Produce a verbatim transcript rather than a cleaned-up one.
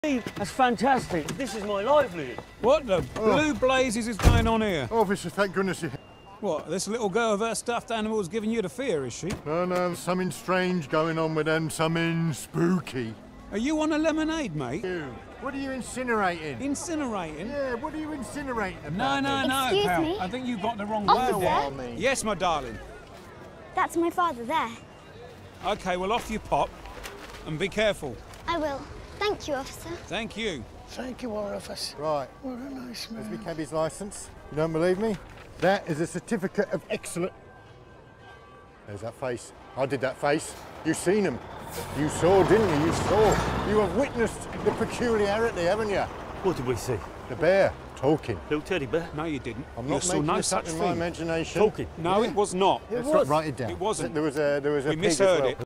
That's fantastic. This is my livelihood. What the Oh. blue blazes is going on here? Officer, thank goodness you... What, this little girl with her stuffed animals giving you the fear, is she? No, no, something strange going on with them, something spooky. Are you on a lemonade, mate? You. What are you incinerating? Incinerating? Yeah, what are you incinerating No, about? no, no, Excuse pal. me? I think you've got the wrong Officer? word there. What I mean? Yes, my darling. That's my father there. OK, well, off you pop. And be careful. I will. Thank you, officer. Thank you. Thank you, War Office. Right, What a nice there's man. my cabbie's licence. You don't believe me? That is a certificate of excellence. There's that face. I did that face. You seen him. You saw, didn't you? You saw. You have witnessed the peculiarity, haven't you? What did we see? The bear talking. Little teddy bear? No, you didn't. I'm you not saw making no this such up in my thing. imagination. Talking? No, it was not. Let's was. write it down. It wasn't. There was a there was a We pig as misheard well. it.